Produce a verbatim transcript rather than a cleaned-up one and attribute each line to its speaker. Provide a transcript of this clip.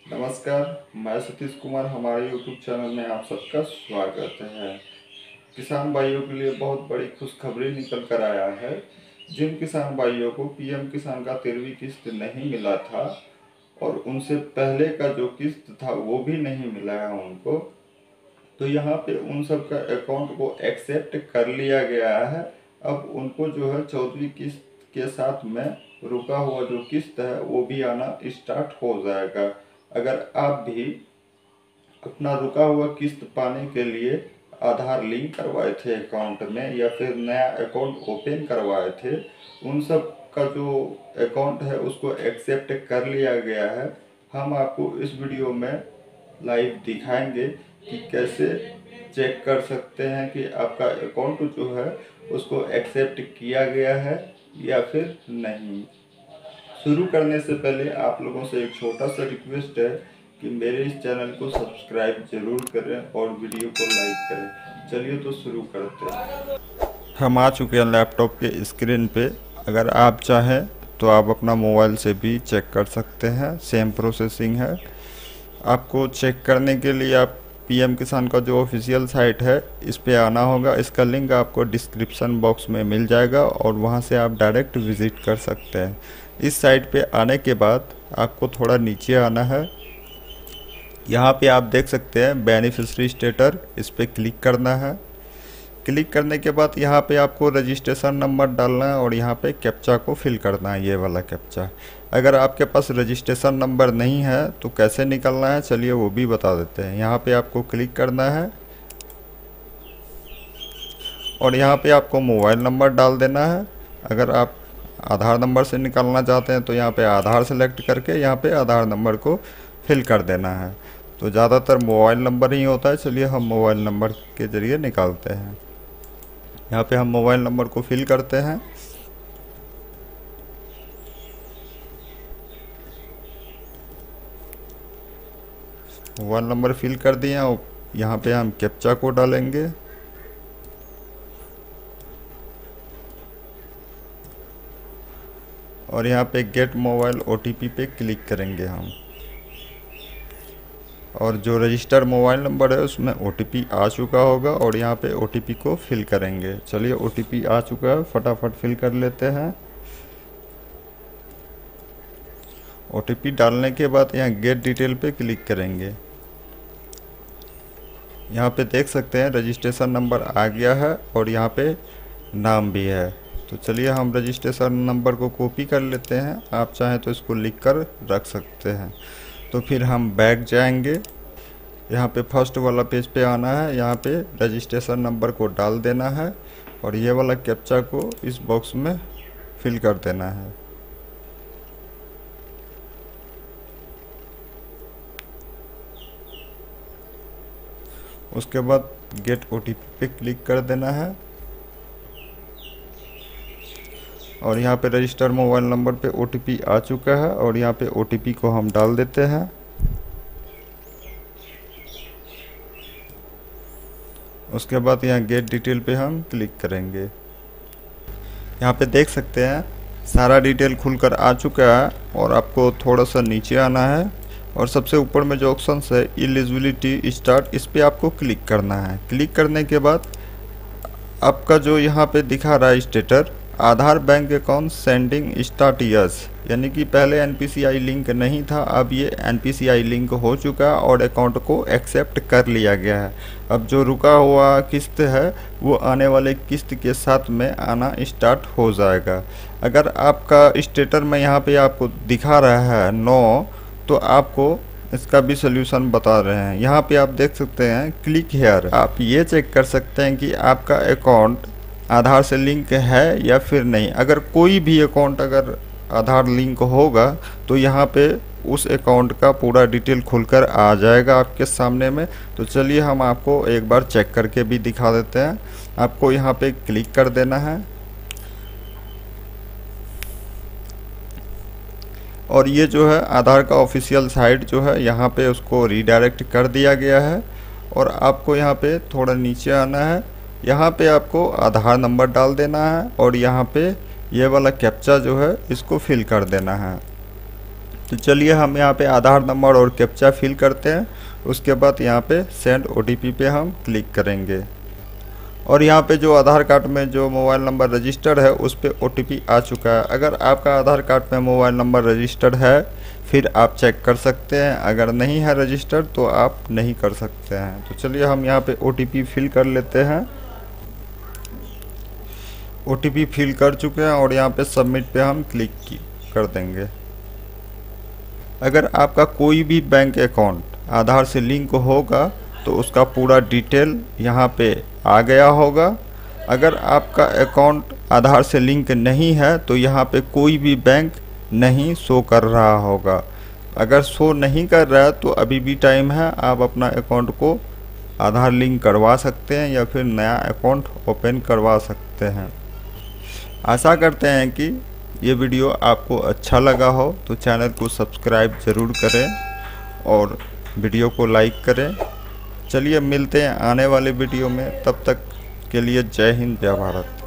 Speaker 1: नमस्कार, मैं सतीश कुमार। हमारे यूट्यूब चैनल में आप सबका स्वागत है। किसान भाइयों के लिए बहुत बड़ी खुशखबरी निकल कर आया है। जिन किसान भाइयों को पीएम किसान का तेरहवीं किस्त नहीं मिला था और उनसे पहले का जो किस्त था वो भी नहीं मिला है उनको, तो यहाँ पे उन सब का अकाउंट को एक्सेप्ट कर लिया गया है। अब उनको जो है चौदहवीं किस्त के साथ में रुका हुआ जो किस्त है वो भी आना स्टार्ट हो जाएगा। अगर आप भी अपना रुका हुआ किस्त पाने के लिए आधार लिंक करवाए थे अकाउंट में या फिर नया अकाउंट ओपन करवाए थे, उन सब का जो अकाउंट है उसको एक्सेप्ट कर लिया गया है। हम आपको इस वीडियो में लाइव दिखाएंगे कि कैसे चेक कर सकते हैं कि आपका अकाउंट जो है उसको एक्सेप्ट किया गया है या फिर नहीं। शुरू करने से पहले आप लोगों से एक छोटा सा रिक्वेस्ट है कि मेरे इस चैनल को सब्सक्राइब जरूर करें और वीडियो को लाइक करें। चलिए तो शुरू करते हैं। हम आ चुके हैं लैपटॉप के स्क्रीन पे। अगर आप चाहें तो आप अपना मोबाइल से भी चेक कर सकते हैं, सेम प्रोसेसिंग है। आपको चेक करने के लिए आप पीएम किसान का जो ऑफिशियल साइट है इस पे आना होगा। इसका लिंक आपको डिस्क्रिप्शन बॉक्स में मिल जाएगा और वहां से आप डायरेक्ट विजिट कर सकते हैं। इस साइट पे आने के बाद आपको थोड़ा नीचे आना है। यहाँ पे आप देख सकते हैं बेनिफिशियरी स्टेटस, इस पे क्लिक करना है। क्लिक करने के बाद यहाँ पे आपको रजिस्ट्रेशन नंबर डालना है और यहाँ पे कैप्चा को फिल करना है, ये वाला कैप्चा। अगर आपके पास रजिस्ट्रेशन नंबर नहीं है तो कैसे निकलना है चलिए वो भी बता देते हैं। यहाँ पे आपको क्लिक करना है और यहाँ पे आपको मोबाइल नंबर डाल देना है। अगर आप आधार नंबर से निकालना चाहते हैं तो यहाँ पे आधार सेलेक्ट करके यहाँ पे आधार नंबर को फिल कर देना है। तो ज़्यादातर मोबाइल नंबर ही होता है, चलिए हम मोबाइल नंबर के ज़रिए निकालते हैं। यहाँ पे हम मोबाइल नंबर को फिल करते हैं। मोबाइल नंबर फिल कर दिए और यहाँ पे हम कैप्चा को डालेंगे। और यहाँ पे गेट मोबाइल ओटीपी पे क्लिक करेंगे हम। और जो रजिस्टर मोबाइल नंबर है उसमें ओटीपी आ चुका होगा और यहाँ पे ओटीपी को फिल करेंगे। चलिए ओटीपी आ चुका है, फटाफट फिल कर लेते हैं। ओटीपी डालने के बाद यहाँ गेट डिटेल पे क्लिक करेंगे। यहाँ पे देख सकते हैं रजिस्ट्रेशन नंबर आ गया है और यहाँ पे नाम भी है। तो चलिए हम रजिस्ट्रेशन नंबर को कॉपी कर लेते हैं, आप चाहें तो इसको लिख कर रख सकते हैं। तो फिर हम बैक जाएंगे। यहाँ पे फर्स्ट वाला पेज पे आना है, यहाँ पे रजिस्ट्रेशन नंबर को डाल देना है और ये वाला कैप्चा को इस बॉक्स में फिल कर देना है। उसके बाद गेट ओटीपी पे क्लिक कर देना है और यहाँ पे रजिस्टर मोबाइल नंबर पे ओटीपी आ चुका है और यहाँ पे ओटीपी को हम डाल देते हैं। उसके बाद यहाँ गेट डिटेल पे हम क्लिक करेंगे। यहाँ पे देख सकते हैं सारा डिटेल खुलकर आ चुका है और आपको थोड़ा सा नीचे आना है और सबसे ऊपर में जो ऑप्शन है एलिजिबिलिटी स्टार्ट, इस पे आपको क्लिक करना है। क्लिक करने के बाद आपका जो यहाँ पे दिखा रहा है status Aadhaar bank account sending start yes, यानी कि पहले एनपीसीआई लिंक नहीं था, अब ये एनपीसीआई लिंक हो चुका है और अकाउंट को एक्सेप्ट कर लिया गया है। अब जो रुका हुआ किस्त है वो आने वाले किस्त के साथ में आना स्टार्ट हो जाएगा। अगर आपका स्टेटस में यहाँ पे आपको दिखा रहा है नो, तो आपको इसका भी सोल्यूशन बता रहे हैं। यहाँ पे आप देख सकते हैं क्लिक हेयर। आप ये चेक कर सकते हैं कि आपका अकाउंट आधार से लिंक है या फिर नहीं। अगर कोई भी अकाउंट अगर आधार लिंक होगा तो यहाँ पे उस अकाउंट का पूरा डिटेल खुलकर आ जाएगा आपके सामने में। तो चलिए हम आपको एक बार चेक करके भी दिखा देते हैं। आपको यहाँ पे क्लिक कर देना है और ये जो है आधार का ऑफिशियल साइट जो है यहाँ पे उसको रीडायरेक्ट कर दिया गया है। और आपको यहाँ पे थोड़ा नीचे आना है, यहाँ पे आपको आधार नंबर डाल देना है और यहाँ पे ये वाला कैप्चा जो है इसको फिल कर देना है। तो चलिए हम यहाँ पे आधार नंबर और कैप्चा फिल करते हैं। उसके बाद यहाँ पे सेंड ओटीपी पे हम क्लिक करेंगे और यहाँ पे जो आधार कार्ड में जो मोबाइल नंबर रजिस्टर्ड है उस पर ओटीपी आ चुका है। अगर आपका आधार कार्ड में मोबाइल नंबर रजिस्टर्ड है फिर आप चेक कर सकते हैं, अगर नहीं है रजिस्टर्ड तो आप नहीं कर सकते हैं। तो चलिए हम यहाँ पे ओटीपी फिल कर लेते हैं। ओटीपी फिल कर चुके हैं और यहाँ पे सबमिट पे हम क्लिक कर देंगे। अगर आपका कोई भी बैंक अकाउंट आधार से लिंक होगा तो उसका पूरा डिटेल यहाँ पे आ गया होगा। अगर आपका अकाउंट आधार से लिंक नहीं है तो यहाँ पे कोई भी बैंक नहीं शो कर रहा होगा। अगर शो नहीं कर रहा है तो अभी भी टाइम है, आप अपना अकाउंट को आधार लिंक करवा सकते हैं या फिर नया अकाउंट ओपन करवा सकते हैं। आशा करते हैं कि ये वीडियो आपको अच्छा लगा हो तो चैनल को सब्सक्राइब ज़रूर करें और वीडियो को लाइक करें। चलिए मिलते हैं आने वाले वीडियो में, तब तक के लिए जय हिंद जय भारत।